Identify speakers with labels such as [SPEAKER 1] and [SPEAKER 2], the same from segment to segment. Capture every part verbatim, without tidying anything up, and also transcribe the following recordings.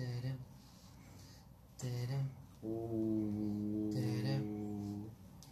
[SPEAKER 1] 따름 따름
[SPEAKER 2] 오
[SPEAKER 1] 따름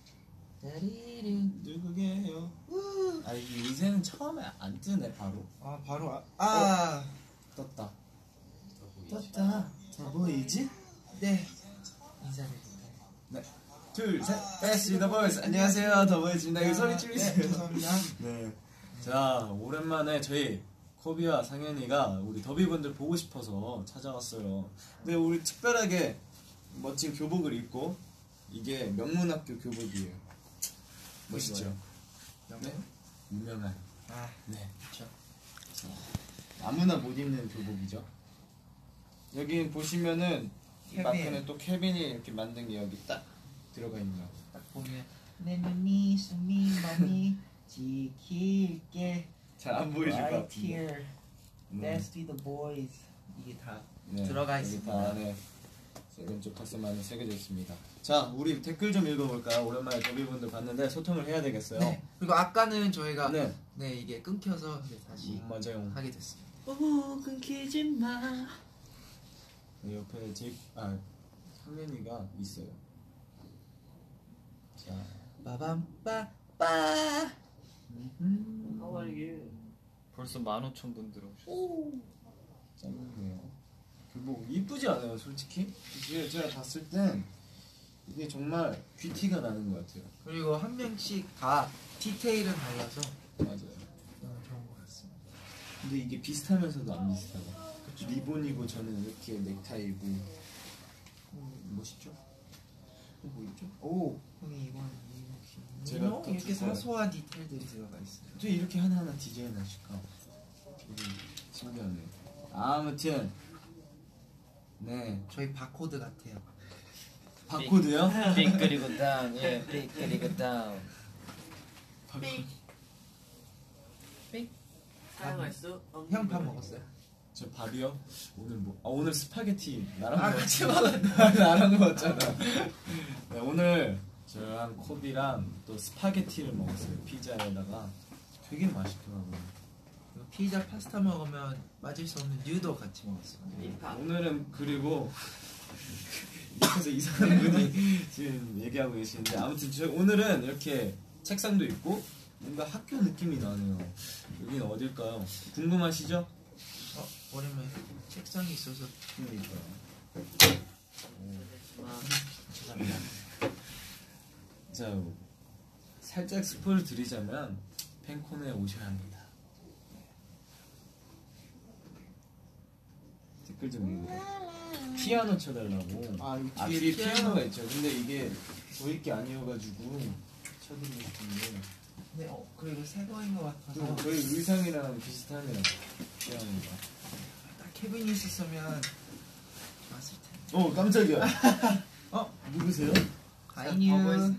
[SPEAKER 1] 따리름
[SPEAKER 2] 누구게요? 아 이 요새는 처음에 안 뜨네 바로.
[SPEAKER 1] 아 바로 아, 아.
[SPEAKER 2] 어, 떴다. 떴다. 더 보이지?
[SPEAKER 1] 네 인사를 드릴까요?
[SPEAKER 2] 네. 둘, 셋. 베스트 더 보이즈. 안녕하세요. 더 보이즈입니다. 이거 소리 줄이세요.
[SPEAKER 1] 네, 죄송합니다.
[SPEAKER 2] 네. 자, 오랜만에 저희 코비와 상현이가 우리 더비분들 보고 싶어서 찾아왔어요. 근데 우리 특별하게 멋진 교복을 입고 이게 명문학교 교복이에요. 멋있죠? 네? 유명한.
[SPEAKER 1] 아,
[SPEAKER 2] 네.
[SPEAKER 1] 그렇죠.
[SPEAKER 2] 아무나 못 입는 교복이죠. 여기 보시면은
[SPEAKER 1] 케빈.
[SPEAKER 2] 마크는 또 케빈이 이렇게 만든 게 여기 딱 들어가 있네요.
[SPEAKER 1] 딱 보면 내 눈이 숨이 맘이 지킬게
[SPEAKER 2] 잘 안 보이실 것
[SPEAKER 1] right
[SPEAKER 2] 같은데.
[SPEAKER 1] here
[SPEAKER 2] 네.
[SPEAKER 1] dance with the boys 이게 다
[SPEAKER 2] 네,
[SPEAKER 1] 들어가
[SPEAKER 2] 여기
[SPEAKER 1] 있습니다.
[SPEAKER 2] 다 안에 왼쪽 가슴안에 새겨져 있습니다. 자, 우리 댓글 좀 읽어볼까요? 오랜만에 더비분들 봤는데 소통을 해야 되겠어요.
[SPEAKER 1] 네. 그리고 아까는 저희가 네,
[SPEAKER 2] 네.
[SPEAKER 1] 이게 끊겨서 이제 다시
[SPEAKER 2] 음, 맞아요.
[SPEAKER 1] 하게 됐습니다.
[SPEAKER 2] 오, 끊기지 마. 네, 옆에 제, 아, 상현이가 있어요. 자,
[SPEAKER 1] 빠밤빠빠.
[SPEAKER 3] How are you? 벌써 만 오천 분 들어오셨어요.
[SPEAKER 2] 짱이네요. 교복 이쁘지 않아요, 솔직히? 제가, 제가 봤을 땐 이게 정말 뷰티가 나는 것 같아요.
[SPEAKER 1] 그리고 한 명씩 다 디테일은 달라서
[SPEAKER 2] 맞아요.
[SPEAKER 1] 너무 좋은 것 같습니다.
[SPEAKER 2] 근데 이게 비슷하면서도 안 비슷하고.
[SPEAKER 1] 그쵸.
[SPEAKER 2] 리본이고 저는 이렇게 넥타이고. 음, 멋있죠? 어, 뭐 있죠? 오!
[SPEAKER 1] 형이 이건
[SPEAKER 2] 제가
[SPEAKER 1] 이거
[SPEAKER 2] 또
[SPEAKER 1] 이렇게
[SPEAKER 2] 줄 거예요.
[SPEAKER 1] 사소한 디테일들이 들어가 있어요.
[SPEAKER 2] 어떻게 이렇게 하나하나 디자인 하실까? 되게 신기하네. 아무튼 네,
[SPEAKER 1] 저희 바코드 같아요.
[SPEAKER 2] 바코드요?
[SPEAKER 3] 빅 그리고 다운, 예, 빅 그리고 다운.
[SPEAKER 2] 바코드.
[SPEAKER 4] 사용할수 없는
[SPEAKER 1] 형 밥 먹었어요?
[SPEAKER 2] 저 밥이요? 오늘 뭐? 아 오늘 스파게티 나랑
[SPEAKER 1] 아, 같이 먹었네.
[SPEAKER 2] 나랑 먹었잖아. 네, 오늘 저랑 코비랑 또 스파게티를 먹었어요. 피자에다가 되게 맛있더라고요.
[SPEAKER 1] 피자 파스타 먹으면 맞을 수 없는 뉴도 같이 먹었어요.
[SPEAKER 4] 힙합.
[SPEAKER 2] 오늘은 그리고 옆에서 이상한 분이 지금 얘기하고 계시는데 아무튼 저 오늘은 이렇게 책상도 있고 뭔가 학교 느낌이 나네요. 여기는 어딜까요? 궁금하시죠?
[SPEAKER 1] 어, 오랜만에 책상이 있어서
[SPEAKER 2] 그러니까요.
[SPEAKER 4] 아,
[SPEAKER 2] 죄송합니다. 자, 살짝 스포를 드리자면 팬콘에 오셔야 합니다. 댓글 좀 읽어요. 피아노 쳐달라고.
[SPEAKER 1] 아, 이
[SPEAKER 2] 아,
[SPEAKER 1] 뒤에
[SPEAKER 2] 뒤에
[SPEAKER 1] 피아노.
[SPEAKER 2] 피아노가 있죠. 근데 이게 저희 게 아니어가지고 쳐드리고 싶은데
[SPEAKER 1] 네, 어, 그리고 새 거인 것 같아서
[SPEAKER 2] 또 저희 의상이랑 비슷하네요. 피아노가.
[SPEAKER 1] 딱 케빈이 있었으면 좋았을 텐데.
[SPEAKER 2] 어, 깜짝이야.
[SPEAKER 1] 어?
[SPEAKER 2] 누구세요?
[SPEAKER 1] 가인유.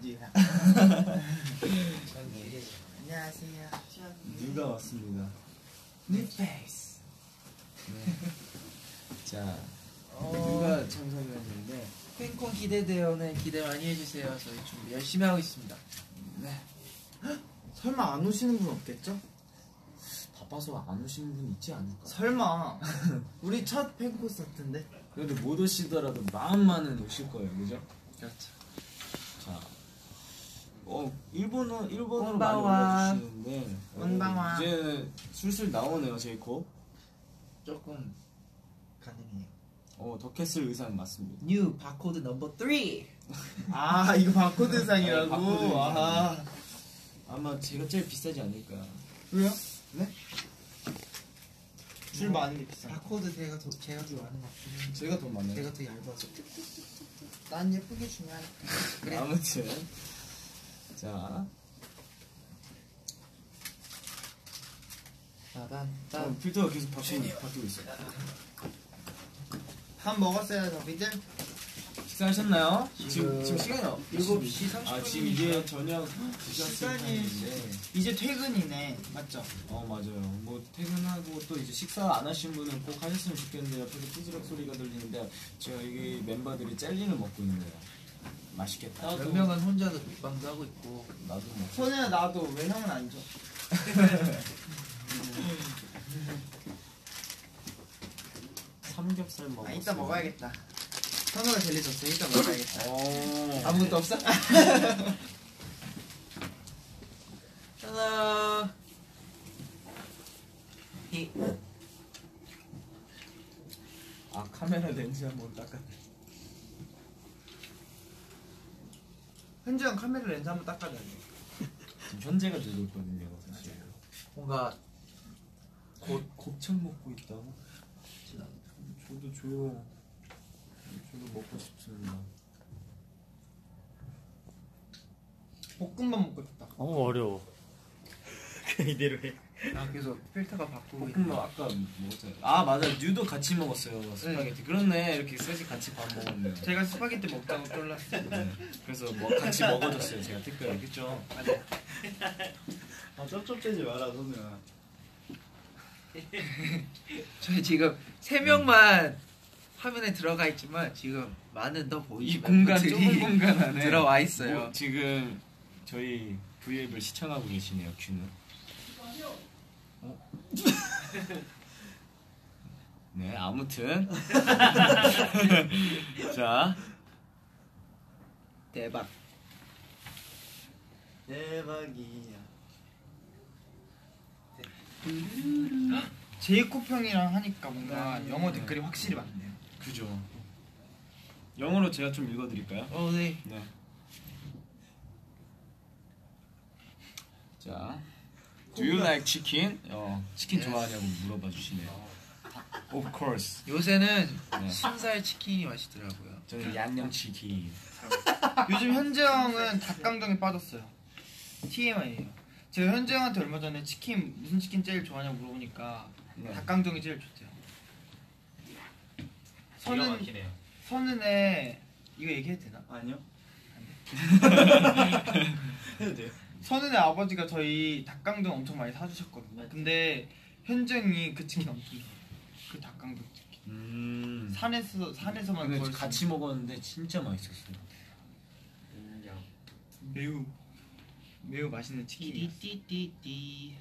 [SPEAKER 4] 안녕하세요.
[SPEAKER 2] 누가 왔습니다.
[SPEAKER 1] 뉴페이스.
[SPEAKER 2] 네. 자,
[SPEAKER 1] 어,
[SPEAKER 2] 누가 참석을 했는데
[SPEAKER 1] 팬콘 기대돼요. 네, 기대 많이 해주세요. 저희 준비 열심히 하고 있습니다.
[SPEAKER 2] 네.
[SPEAKER 5] 설마 안 오시는 분 없겠죠?
[SPEAKER 2] 바빠서 안 오시는 분 있지 않을까?
[SPEAKER 5] 설마 우리 첫 팬콘서트인데.
[SPEAKER 2] 그래도 못 오시더라도 마음만은 오실 거예요, 그죠?
[SPEAKER 1] 그렇죠.
[SPEAKER 2] 자, 어 일본어 일본어로
[SPEAKER 1] 곤방와.
[SPEAKER 2] 많이 올려주시는데 어,
[SPEAKER 5] 곤방와.
[SPEAKER 2] 이제 슬슬 나오네요, 제이콥.
[SPEAKER 1] 조금 가능해요.
[SPEAKER 2] 어 더캐슬 의상 맞습니다.
[SPEAKER 1] 뉴 바코드 넘버 삼.
[SPEAKER 5] 아 이거 바코드상이라고.
[SPEAKER 2] 네, 바코드
[SPEAKER 5] 아
[SPEAKER 2] 아마 제가 제일 비싸지 않을까?
[SPEAKER 5] 왜요?
[SPEAKER 2] 네?
[SPEAKER 5] 줄 많은 게 비싸.
[SPEAKER 1] 바코드 제가 더 제가 더 많은 것 같아요.
[SPEAKER 2] 제가 돈 많아요.
[SPEAKER 1] 제가 더 얇아서.
[SPEAKER 5] 난 예쁘게 중요하니까.
[SPEAKER 1] 그래.
[SPEAKER 2] 아무튼 자,
[SPEAKER 1] 빠밤
[SPEAKER 2] 어,
[SPEAKER 1] 빰.
[SPEAKER 2] 필터가 계속 바뀌고 바뀌고 있어요.
[SPEAKER 5] 밥 먹었어요, 더비들?
[SPEAKER 2] 식사하셨나요?
[SPEAKER 1] 지금
[SPEAKER 2] 지금 지금 시간이
[SPEAKER 1] 일곱 시 삼십
[SPEAKER 2] 아 지금 이제 저녁 드셨을
[SPEAKER 5] 시간이
[SPEAKER 2] 타임인데.
[SPEAKER 5] 이제 퇴근이네. 맞죠?
[SPEAKER 2] 어 맞아요. 뭐 퇴근하고 또 이제 식사 안 하신 분은 꼭 하셨으면 좋겠는데 옆에서 삐지락 소리가 들리는데 제가 여기 멤버들이 젤리를 먹고 있네요. 맛있겠다.
[SPEAKER 1] 몇 명은 혼자서 먹방도 하고 있고.
[SPEAKER 2] 나도 먹.
[SPEAKER 5] 손이야 나도 왜 형은 안 줘?
[SPEAKER 2] 삼겹살 먹었어요.
[SPEAKER 5] 아 이따 먹어야겠다. 선우가 젤리 줬어요. 이따 먹어야겠다.
[SPEAKER 2] 오.
[SPEAKER 1] 아무것도 없어? 하나. 이.
[SPEAKER 2] 아 카메라 렌즈 한번 닦아.
[SPEAKER 5] 현재 형 카메라 렌즈 한번 닦아야 돼.
[SPEAKER 2] 지금 현재가 들어있거든요 사실.
[SPEAKER 1] 뭔가
[SPEAKER 2] 곧 곱창 먹고 있다고? 저도 줘요. 저도 먹고 싶습니다.
[SPEAKER 5] 볶음밥 먹고 싶다.
[SPEAKER 3] 어 어려워. 이대로 해.
[SPEAKER 1] 아 계속 필터가 바꾸고 있네.
[SPEAKER 2] 볶음밥 아까 먹었잖아요. 아 맞아, 뉴도 같이 먹었어요 스파게티. 그렇네, 이렇게 셋이 같이 밥 먹었네요.
[SPEAKER 5] 제가 스파게티 먹다가 쫄랐어요.
[SPEAKER 2] 네. 그래서 뭐 같이 먹어줬어요 제가 특별히. 그쵸? 아 쩝쩝대지 마라 너는.
[SPEAKER 1] 저희 지금 세 명만 화면에 들어가 있지만 지금 많은 더 보이지
[SPEAKER 2] 이 공간,
[SPEAKER 1] 멤버들이
[SPEAKER 2] 좁은 공간 안에
[SPEAKER 1] 들어와 있어요.
[SPEAKER 2] 뭐, 지금 저희 브이앱을 시청하고 계시네요 큐는. 어? 네 아무튼 자
[SPEAKER 1] 대박.
[SPEAKER 2] 대박이야.
[SPEAKER 5] 제이콥 형이랑 하니까 뭔가
[SPEAKER 2] 네.
[SPEAKER 5] 영어 댓글이 확실히 많네요.
[SPEAKER 2] 그죠. 영어로 제가 좀 읽어드릴까요?
[SPEAKER 1] 어, 네.
[SPEAKER 2] 네. 자, Do you like chicken? 어, 치킨 좋아하냐고 물어봐 주시네요. Of course.
[SPEAKER 1] 요새는
[SPEAKER 2] 네.
[SPEAKER 1] 순살 치킨이 맛있더라고요.
[SPEAKER 2] 저는 양념 치킨.
[SPEAKER 5] 요즘 현재 형은 닭강정에 빠졌어요. 티엠아이예요. 제가 현재 형한테 얼마 전에 치킨 무슨 치킨 제일 좋아하냐고 물어보니까
[SPEAKER 2] 네.
[SPEAKER 5] 닭강정이 제일 좋대요.
[SPEAKER 3] 기가
[SPEAKER 5] 선은
[SPEAKER 3] 막히네요.
[SPEAKER 5] 선은의 이거 얘기해도 되나?
[SPEAKER 2] 아니요. 해도 돼요.
[SPEAKER 5] 선은의 아버지가 저희 닭강정 엄청 많이 사주셨거든요. 근데 현정이 그 치킨 엄청 좋아해요. 그 닭강정 치킨.
[SPEAKER 2] 음.
[SPEAKER 5] 산에서 산에서만
[SPEAKER 2] 근데
[SPEAKER 5] 구할 수
[SPEAKER 2] 같이
[SPEAKER 5] 있는
[SPEAKER 2] 먹었는데 진짜 맛있었어요.
[SPEAKER 5] 매우 매우 맛있는 치킨이었어요.
[SPEAKER 1] 띠띠띠띠.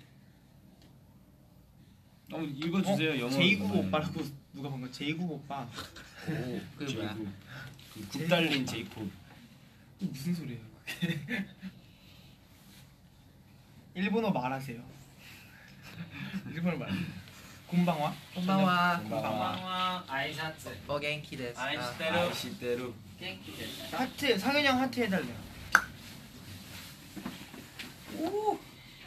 [SPEAKER 2] 어, 읽어주세요. 영어.
[SPEAKER 5] 제이국 오빠라고 누가 본 거? 제이국 오빠.
[SPEAKER 1] 오, 그게 뭐야?
[SPEAKER 2] 제이국. 그 굽달린 제이콥.
[SPEAKER 5] 무슨 소리예요? 그게? 일본어 말하세요. 일본어 말. 곤방와?
[SPEAKER 1] 곤방와.
[SPEAKER 2] 곤방와.
[SPEAKER 3] 아이샤츠.
[SPEAKER 1] 뭐 겐키 데스.
[SPEAKER 3] 아이시대로.
[SPEAKER 2] 아이시대로.
[SPEAKER 5] 하트 상현이 형 하트 해달래요. 오.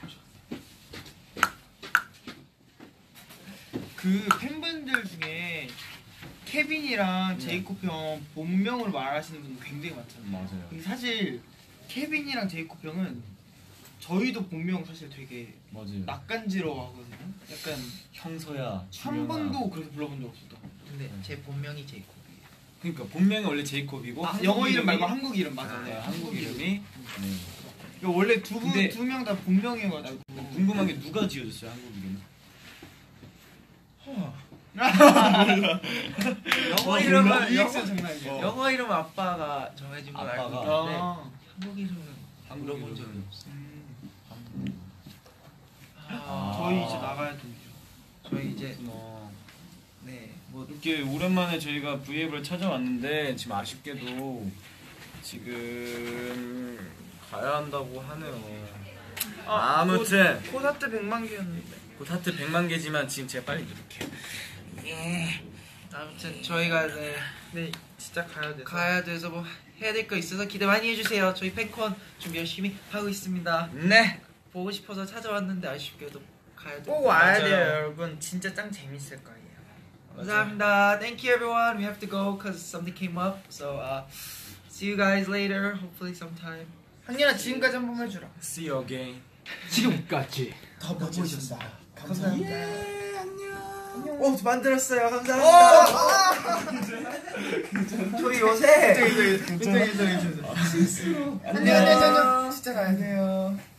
[SPEAKER 5] 그 팬분들 중에 케빈이랑 제이콥 형 본명으로 말하시는 분 굉장히 많잖아요.
[SPEAKER 2] 맞아요.
[SPEAKER 5] 근데 사실 케빈이랑 제이콥 형은 저희도 본명 사실 되게
[SPEAKER 2] 맞아요.
[SPEAKER 5] 낯간지러워하거든요. 약간
[SPEAKER 2] 형서야.
[SPEAKER 5] 한
[SPEAKER 2] 준영아.
[SPEAKER 5] 번도 그렇게 불러본 적 없었던 것 같아요.
[SPEAKER 1] 근데 제 본명이 제이콥이에요.
[SPEAKER 2] 그러니까 본명이 원래 제이콥이고
[SPEAKER 5] 아,
[SPEAKER 2] 한국
[SPEAKER 5] 영어 이름
[SPEAKER 2] 이름이-
[SPEAKER 5] 말고 한국 이름 맞아.
[SPEAKER 2] 네,
[SPEAKER 5] 네,
[SPEAKER 2] 한국 이름이 네.
[SPEAKER 5] 이거 원래 두 분
[SPEAKER 2] 근데-
[SPEAKER 5] 두 명 다 본명이어가지고.
[SPEAKER 2] 궁금한 게 누가 지어줬어요 한국 이름?
[SPEAKER 1] 영어
[SPEAKER 2] 어,
[SPEAKER 1] 이름은
[SPEAKER 2] 몰라?
[SPEAKER 1] 영어,
[SPEAKER 5] 리액션 장난 아니에요.
[SPEAKER 1] 영어 이름 아빠가 정해준 걸 알고
[SPEAKER 2] 아빠가?
[SPEAKER 1] 있는데
[SPEAKER 5] 아,
[SPEAKER 1] 한국 이름은
[SPEAKER 2] 한국
[SPEAKER 1] 물어본 적이
[SPEAKER 2] 이름은?
[SPEAKER 1] 없어.
[SPEAKER 5] 음.
[SPEAKER 1] 아,
[SPEAKER 5] 저희 이제 나가야 되죠.
[SPEAKER 1] 저희 이제
[SPEAKER 2] 어,
[SPEAKER 1] 네, 뭐
[SPEAKER 2] 이렇게 오랜만에 저희가 브이앱을 찾아왔는데 지금 아쉽게도 지금 가야 한다고 하네요.
[SPEAKER 5] 아,
[SPEAKER 2] 아무튼
[SPEAKER 5] 코사트 백만 개였는데.
[SPEAKER 2] 곧 하트 백만 개지만 지금 제가 빨리 누를게요.
[SPEAKER 1] 예. 아무튼 저희가 네,
[SPEAKER 5] 네, 진짜 가야 돼.
[SPEAKER 1] 가야 돼서 뭐 해야 될 거 있어서 기대 많이 해주세요. 저희 팬콘 준비 열심히 하고 있습니다.
[SPEAKER 2] 네.
[SPEAKER 1] 보고 싶어서 찾아왔는데 아쉽게도 가야 돼.
[SPEAKER 5] 꼭 와야
[SPEAKER 2] 맞아요.
[SPEAKER 5] 돼요, 여러분. 진짜 짱 재밌을 거예요.
[SPEAKER 1] 감사합니다. Thank you everyone. We have to go because something came up. So uh, see you guys later. Hopefully sometime.
[SPEAKER 5] 한현아 지금까지 한 번만 해주라.
[SPEAKER 2] See you again.
[SPEAKER 1] 지금까지
[SPEAKER 5] 더 멋지셨습니다. 감사합니다.
[SPEAKER 1] 예, 안녕.
[SPEAKER 5] 오,
[SPEAKER 1] 만들었어요. 감사합니다. 저희 요새
[SPEAKER 5] 안녕, 안녕, 안녕. 진짜 가야 돼요.